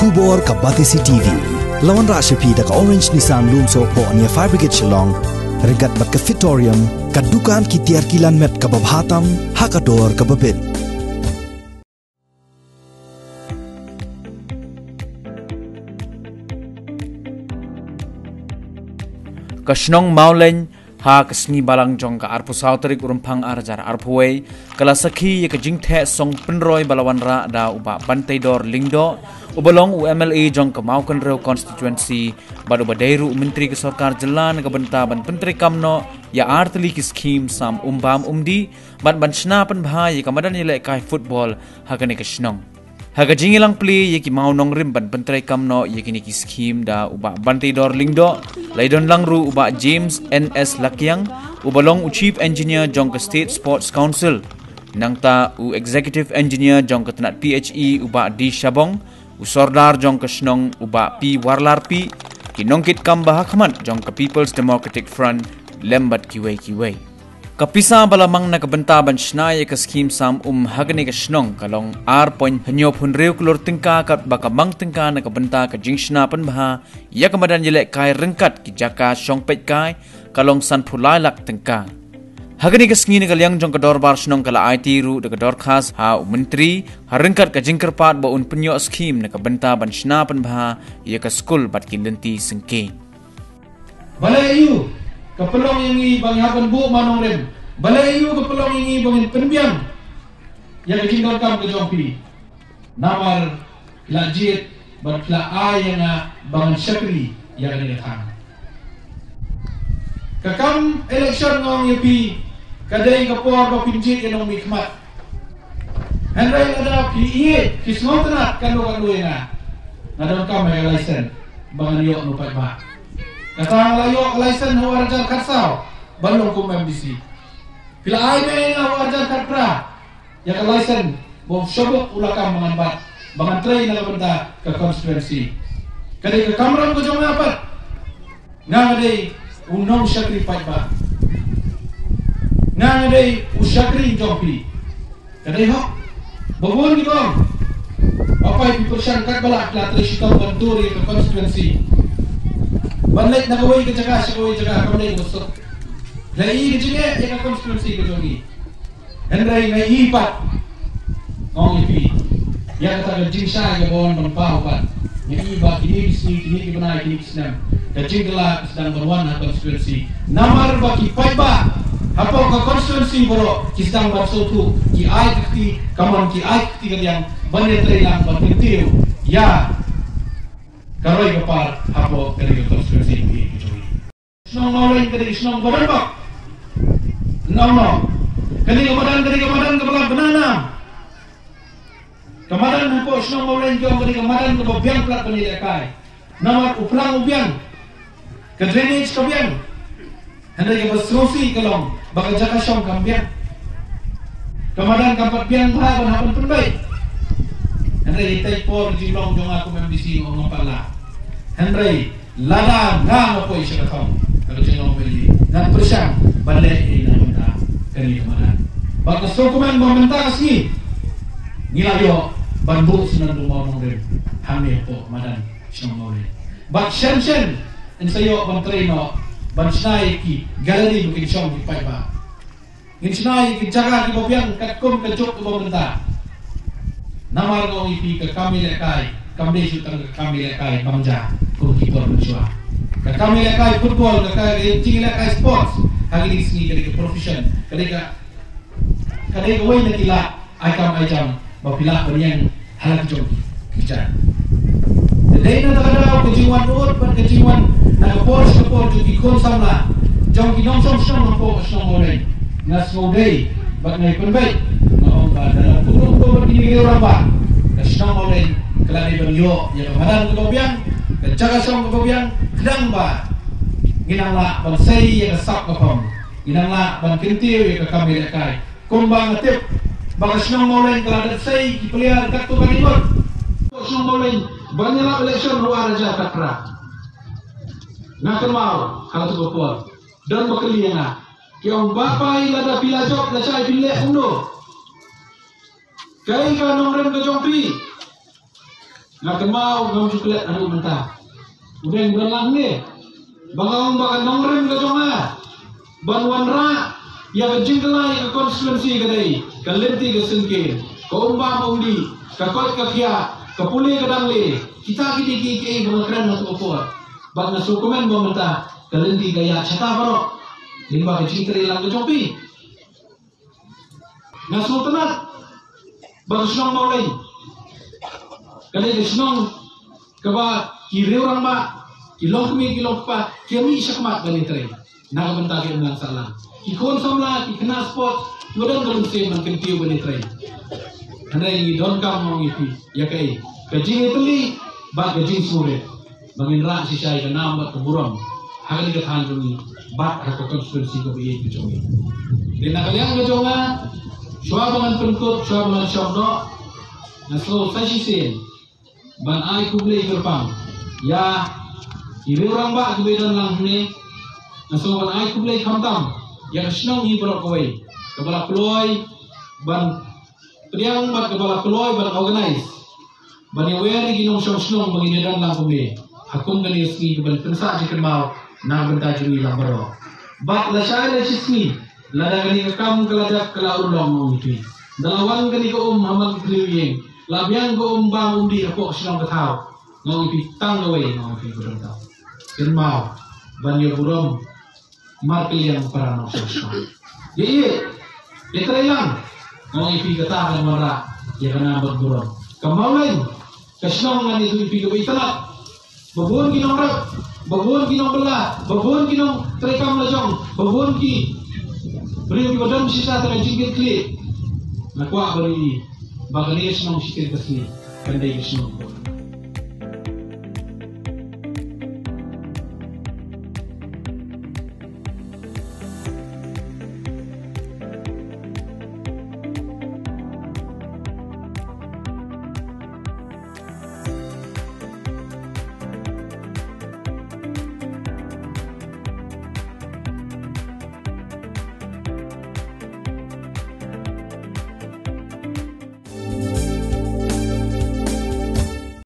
Kubor ka Batisi TV. Lawan Rashapi da ka Orange Nissan Lumso po ania Fire Brigade Shillong. Regat bat ka Fitorium. Kadukan ki tiar kilan met ka babhatam. Hakador ka babit. Kasnong Mauleng ha kasni balang jong ka arpu sautrik urumpang arjar arpuway kala sakhi ye ka jingthe song penroy balawan ra da uba bantai dor lingdo ubalong UMLA jong ka Maukan Reu constituency badu badairu menteri ke sarkar jalan ka benta ban pentri kamno ya artli ki scheme sam umbam umdi ban shna pan bhai ka madan yele kai football ha ka ne kasnong Haga jingilang play ye ki mau nong rim ban pentrai kamno ye kini ki scheme da uba bantai dor lingdo laidon langru uba James NS Lakyang ubalong u chief engineer jong ka State Sports Council nangta u executive engineer jong ka tenat PHE uba D Shabong u sordar jong ka snong uba P Warlarpi ki nongkit kamba hakmat jong ka People's Democratic Front lembat kiway Kapisa balamang nakabentaban snaya ka scheme sam hagani ka snong kalong R. Hanyop hunreu klor tingka kat baka mang tingka nakabenta ka jingshna pan baha ya kamadan yelek kai rengkat ki jaka syongpet kai kalong san pulai lak tingka. Hagani ka sngini kalyang jong kador bar snong kala IT ru de kador khas ha menteri harengkat ka jingkerpat ba un penyo scheme nakabenta ban shna pan baha ya ka school bat ki lenti sengke. Balayu kapelong yang i bang hapan bu manong rem balayu kapelong yang i bangin penbiang yang jingdor kam ke jompi namar lajit batla yang bangan syakri yang ada datang kakam election ngong yapi kadai kapor ba pinjit yang mikmat hendai ada PE kismong tenat kanu yang ngadon kam ay license bangan yok nupat ba Katang layok license ho arjar karsau balong kum MDC. Pila ay may ho arjar karpra ya ka license bom syobok ulakam mangan bangan tray na benda ke constituency. Kadai ke kamram ko jong apat. Nga ngadai unong syakri ba. Nga ngadai usyakri jompi. Kadai ho babon ni bom. Papai pipersan kat balak la trishikam banturi ke constituency. Banlek nagaway ka jaga sa kaway jaga kamlay gusto. Lai ka jaga ya ka constituency ka jogi. Hendrai ngai ipat. Ngong ipi. Ya ka taga jingsha ya bon pampahupan. Ya iba kini bisni kini kibanay kini kisnam. Ka jingla sedang berwan na constituency. Namar ba ki paiba. Hapo ka constituency boro kisang barsotu ki ai kiti kamon ki ai kiti kaliang banetre lang batintiu. Ya Karoy kapar hapo kali konstruksi ini kecuri. Senang orang kali senang badan pak. No. Kali kemadan kepala banana. Kemadan hapo senang orang kali kemadan kebiang plat penilai kai. Nama uplang ubiang. Ke drainage kebiang. Hendak ke basrosi kalong bakal jaga syong kambiang. Kemadan kampat biang bahan hapan penbaik. Henry tay por jilong jong aku MDC ngomong pala. Henry lala nga mo siya katong. Kalau jilong beli ngan persyang balik na benda kani kemanan. Bakas dokumen momenta kasi nilayo banbu sinan ngomong rin. Hame po madan siyang mawin. Bak shen ensayo ban treno ban snai ki gallery bukin syong di paiba. Ngin snai ki jaga ki bobiang katkom kajok ko momenta. Namar ngong ipi ke kami lekai kami sutang ke kami lekai bangja ko kipor menjua ke kami lekai football ke kami lekai sports hari ini sini ke profession kadai way na tila ajam bapila penyang halak jom kerja dai na takada kejiwan ur pan kejiwan na por juki kon samla jom kinong som po som oleh nas modai bak nai penbai dalam kurung tu berdiri orang bah, kesenang oleh kelani beliau yang kemarin kegobiang, kejaga song kegobiang, kedang bah, ginanglah bansai yang kesak kepom, ginanglah ban kentil yang kami lekai, kumbang ngetip, bang kesenang oleh keladat sei kipeliar kartu kanimur, kesenang oleh banyak election luar raja kakra, nak mau kalau tu berpuas, dan berkeliling Kiong bapai lada pilajok na siya ipinlek uno. Kay ka nong rem ka jompi. nak mau ngam coklat anu mentah. Udah bulan lang ni. Bangang bakan nongrem ke jonga. Banwan ra ya ke jingkelai ke konstituensi ke dai. Ke lenti ke sengke. Ke umba maundi. Ke kot ke kia. Ke pulih ke dangle. Kita kiki bangakran untuk opor. Bang nasu komen mentah. Ke lenti ke ya cata barok. Limba ke jingkelai lang ke copi. Nasu tenat. Baru senang mau lain. Kalau dia senang, keba kiri orang ba, kilong pa, kami isakmat bani tray. Naga benta ke unang salah. Ikon samla, ikena spot, mudah dalam se man kentiu bani tray. Anda ini don kam mau ipi, ya kai. Kajing itu li, ba kajing sore. Bangin ra si syai ke nama keburam. Hagan ke tahan jumi, ba ke konstitusi ke biye ke jumi. Di nakaliang ke jonga, syua bangan penkut, syua bangan syabdo, naslo sashi sen. Ban ai kublai berpang ya kiri orang ba kebedan lang ni naso ban ai kublai khamtam ya snong hi bro koi kebala kloy ban priang bat kebala kloy ban organize ban yaweri ginong snong bagi dan lang kublai hakum gani ski ban pensa jikan mau na benta jumi lang bro bat la syai la sismi la gani kam kelajak kala urlong mo itu dalawan gani ko Muhammad kliwing labiang go umbang undi ako sinong katao ngong ipitang away ngong ipitang tao kinmao banyo burom markiliang para nong sosong iya itray lang ngong ipitang mara ya kanabag burom kamawin kasinong nga nito ipitang itanap babuan ginong rap babuan ginong bala babuan ginong trekam lajong babuan ki beri badan sisa dengan jingkir klik nakwa beri Bagalias nong sikir kasi kandai kisno.